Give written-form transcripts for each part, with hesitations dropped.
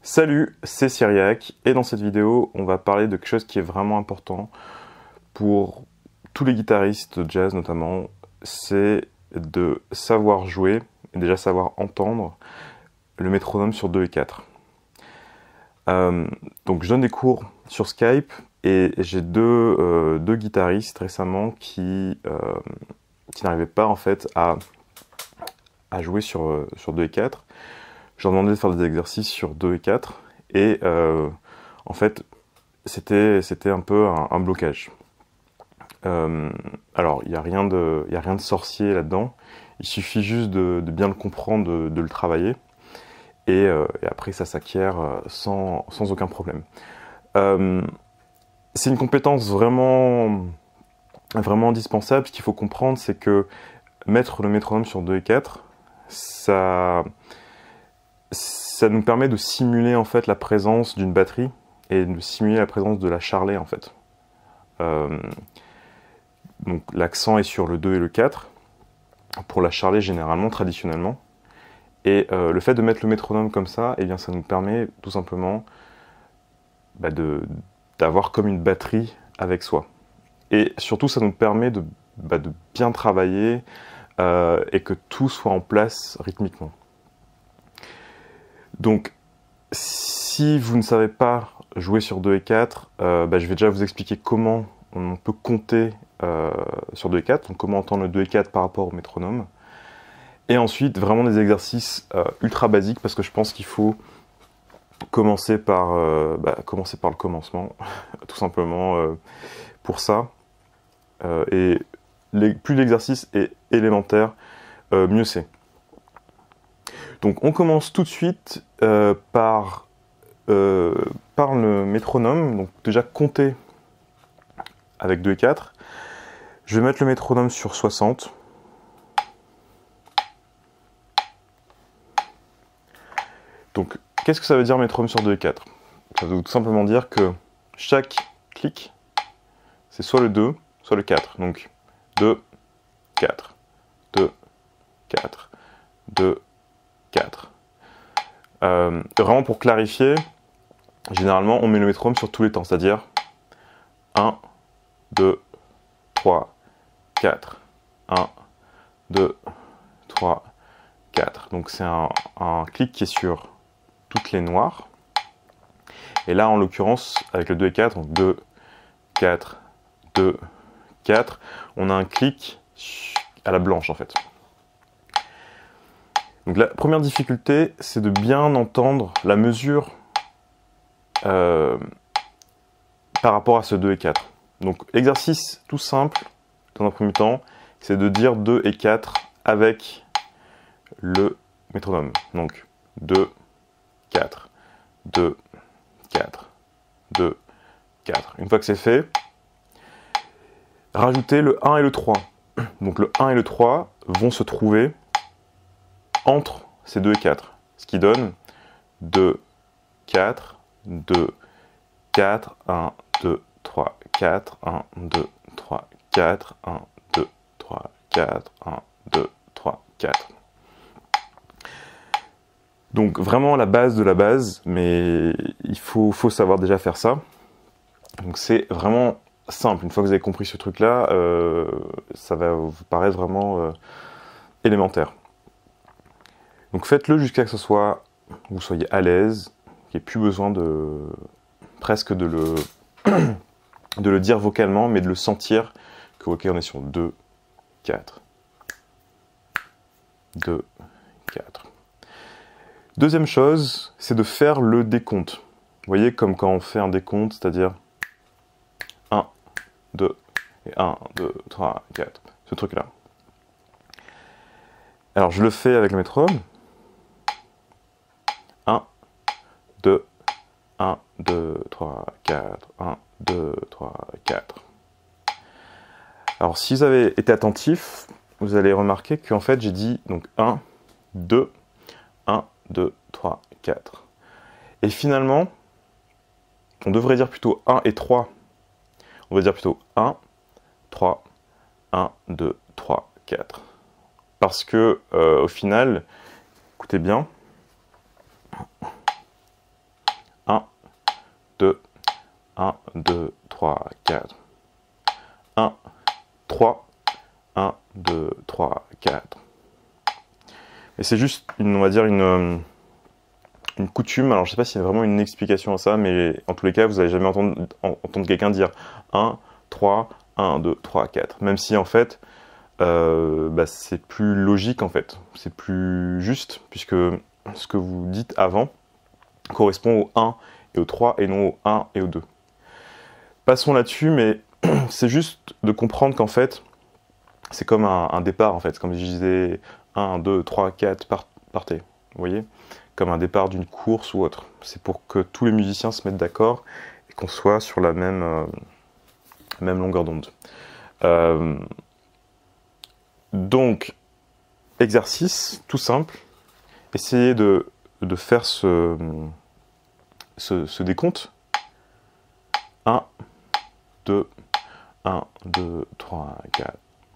Salut, c'est Cyriac et dans cette vidéo, on va parler de quelque chose qui est vraiment important pour tous les guitaristes de jazz notamment, c'est de savoir jouer et déjà savoir entendre le métronome sur 2 et 4. Donc je donne des cours sur Skype et j'ai deux guitaristes récemment qui n'arrivaient pas en fait à jouer sur 2 et 4. Je leur demandais de faire des exercices sur 2 et 4 et en fait c'était un peu un blocage. Alors il n'y a rien de sorcier là-dedans, il suffit juste de bien le comprendre, de le travailler et après ça s'acquiert sans aucun problème. C'est une compétence vraiment indispensable. Ce qu'il faut comprendre, c'est que mettre le métronome sur 2 et 4, ça nous permet de simuler en fait la présence d'une batterie et de simuler la présence de la charlet en fait. Donc l'accent est sur le 2 et le 4 pour la charlet généralement, traditionnellement. Et le fait de mettre le métronome comme ça, eh bien ça nous permet tout simplement d'avoir comme une batterie avec soi. Et surtout ça nous permet de bien travailler et que tout soit en place rythmiquement. Donc, si vous ne savez pas jouer sur 2 et 4, je vais déjà vous expliquer comment on peut compter sur 2 et 4, donc comment entendre le 2 et 4 par rapport au métronome. Et ensuite, vraiment des exercices ultra basiques, parce que je pense qu'il faut commencer par le commencement, tout simplement pour ça. Et plus l'exercice est élémentaire, mieux c'est. Donc on commence tout de suite par le métronome, donc déjà compter avec 2 et 4. Je vais mettre le métronome sur 60. Donc qu'est-ce que ça veut dire métronome sur 2 et 4? Ça veut tout simplement dire que chaque clic, c'est soit le 2, soit le 4. Donc 2, 4, 2, 4, 2, 4. Vraiment pour clarifier, généralement on met le métronome sur tous les temps, c'est-à-dire 1, 2, 3, 4, 1, 2, 3, 4. Donc c'est un clic qui est sur toutes les noires. Et là en l'occurrence, avec le 2 et 4, donc 2, 4, 2, 4, on a un clic à la blanche en fait. Donc la première difficulté, c'est de bien entendre la mesure par rapport à ce 2 et 4. Donc exercice tout simple, dans un premier temps, c'est de dire 2 et 4 avec le métronome. Donc 2, 4, 2, 4, 2, 4. Une fois que c'est fait, rajoutez le 1 et le 3. Donc le 1 et le 3 vont se trouver entre ces 2 et 4. Ce qui donne 2, 4, 2, 4, 1, 2, 3, 4, 1, 2, 3, 4, 1, 2, 3, 4, 1, 2, 3, 4. Donc vraiment la base de la base, mais il faut savoir déjà faire ça. Donc c'est vraiment simple. Une fois que vous avez compris ce truc-là, ça va vous paraître vraiment élémentaire. Donc faites-le jusqu'à ce que vous soyez à l'aise, qu'il n'y ait plus besoin presque de le dire vocalement, mais de le sentir que ok, on est sur 2, 4, 2, 4. Deuxième chose, c'est de faire le décompte. Vous voyez, comme quand on fait un décompte, c'est-à-dire 1, 2, et 1, 2, 3, 4, ce truc-là. Alors je le fais avec le métronome. 1, 2, 1, 2, 3, 4, 1, 2, 3, 4. Alors si vous avez été attentif, vous allez remarquer qu'en fait j'ai dit donc 1, 2, 1, 2, 3, 4. Et finalement, on devrait dire plutôt 1 et 3. On va dire plutôt 1, 3, 1, 2, 3, 4. Parce que au final, écoutez bien, 2, 1, 2, 3, 4. 1, 3, 1, 2, 3, 4. Et c'est juste, on va dire, une coutume. Alors, je ne sais pas s'il y a vraiment une explication à ça, mais en tous les cas, vous n'allez jamais entendre quelqu'un dire 1, 3, 1, 2, 3, 4. Même si, en fait, c'est plus logique, en fait. C'est plus juste, puisque ce que vous dites avant correspond au 1 et au 3, et non au 1 et au 2. Passons là-dessus, mais c'est juste de comprendre qu'en fait, c'est comme un départ, en fait. Comme je disais, 1, 2, 3, 4, partez. Vous voyez ? Comme un départ d'une course ou autre. C'est pour que tous les musiciens se mettent d'accord et qu'on soit sur la même longueur d'onde. Donc, exercice tout simple. Essayez de faire ce décompte. 1, 2, 1, 2, 3, 4.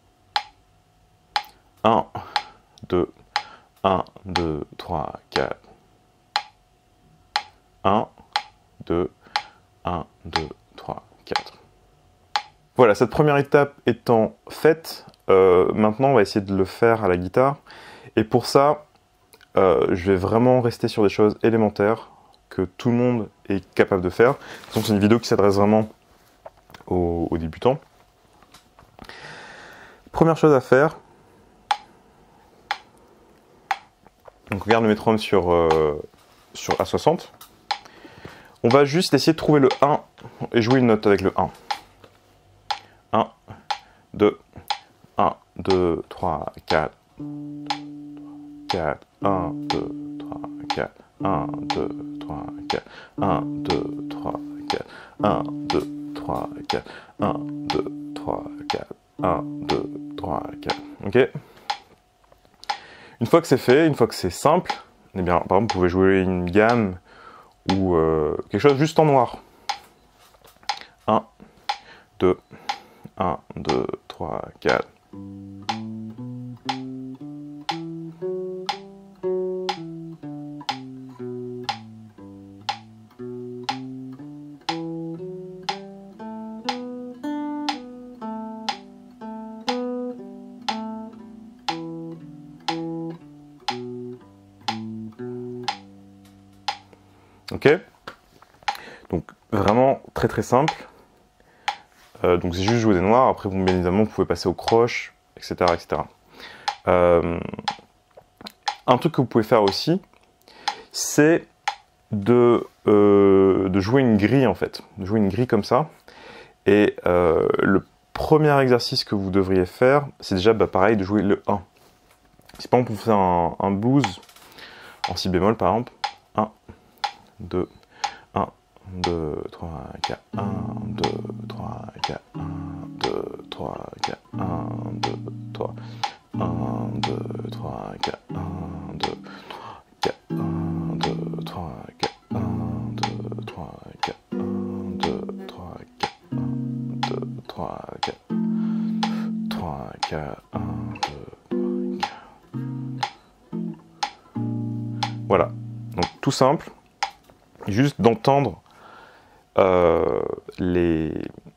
1, 2, 1, 2, 3, 4. 1, 2, 1, 2, 3, 4. Voilà, cette première étape étant faite, maintenant on va essayer de le faire à la guitare. Et pour ça, je vais vraiment rester sur des choses élémentaires que tout le monde est capable de faire. Donc c'est une vidéo qui s'adresse vraiment aux débutants. Première chose à faire, donc regarde le métronome sur A60. On va juste essayer de trouver le 1 et jouer une note avec le 1. 1, 2, 1, 2, 3, 4. 4, 1, 2, 3, 4. 1, 2, 3, 4. 1, 2, 3, 4. 1, 2, 3, 4. 1, 2, 3, 4. 1, 2, 3, 4. Ok ? Une fois que c'est fait, une fois que c'est simple, eh bien, par exemple, vous pouvez jouer une gamme ou quelque chose juste en noir. 1, 2, 1, 2, 3, 4. Ok ? Donc vraiment très très simple. Donc c'est juste jouer des noirs. Après, bien évidemment, vous pouvez passer au croche, etc. etc. Un truc que vous pouvez faire aussi, c'est de jouer une grille en fait. De jouer une grille comme ça. Et le premier exercice que vous devriez faire, c'est déjà pareil de jouer le 1. Si par exemple vous faites un blues en si bémol par exemple, 1, 2, 1, 2, 3, 4, 1, 2, 3, 4, 1, 2, 3, 4, 1, 2, 3, 1, 2, 3, 4, 1, 2, 3, 4, 1, 2, 3, 4, 1, 2, 3, 4, 1, 2, 3, 4, 1, 2, 3, 4, 3, 4, 1, 2, 3, 4. Voilà, donc tout simple. Juste d'entendre le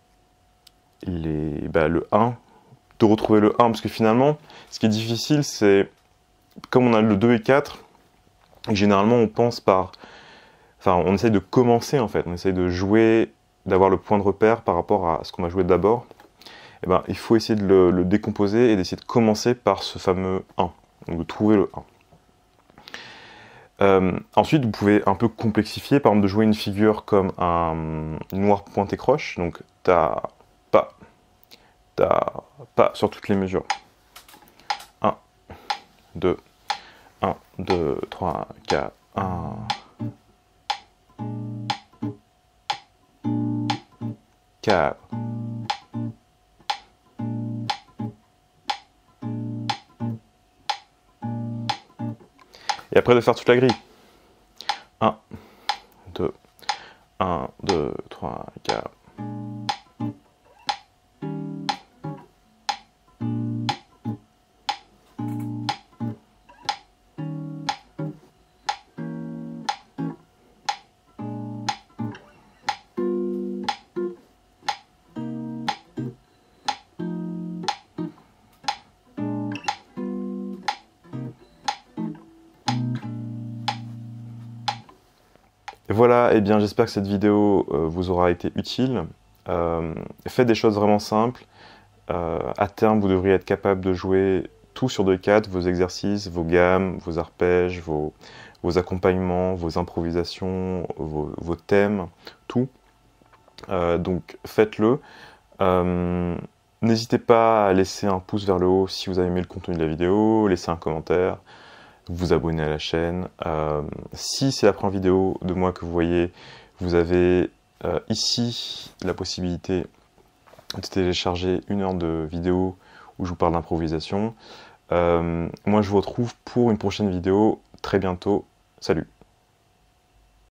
1, de retrouver le 1, parce que finalement, ce qui est difficile, c'est, comme on a le 2 et 4, généralement on pense on essaye de commencer en fait, on essaye de jouer, d'avoir le point de repère par rapport à ce qu'on va jouer d'abord. Et il faut essayer de le décomposer et d'essayer de commencer par ce fameux 1, donc de trouver le 1. Ensuite, vous pouvez un peu complexifier, par exemple de jouer une figure comme un noir pointé croche, donc ta, pas sur toutes les mesures. 1, 2, 1, 2, 3, 4, 1. 4. Et après de faire toute la grille. 1, 2, 1, 2, 3, 4. Et voilà, et bien j'espère que cette vidéo vous aura été utile. Faites des choses vraiment simples. À terme, vous devriez être capable de jouer tout sur 2/4, vos exercices, vos gammes, vos arpèges, vos accompagnements, vos improvisations, vos thèmes, tout. Donc faites-le. N'hésitez pas à laisser un pouce vers le haut si vous avez aimé le contenu de la vidéo, laisser un commentaire, vous abonner à la chaîne. Si c'est la première vidéo de moi que vous voyez, vous avez ici la possibilité de télécharger 1 heure de vidéo où je vous parle d'improvisation. Moi je vous retrouve pour une prochaine vidéo très bientôt. Salut!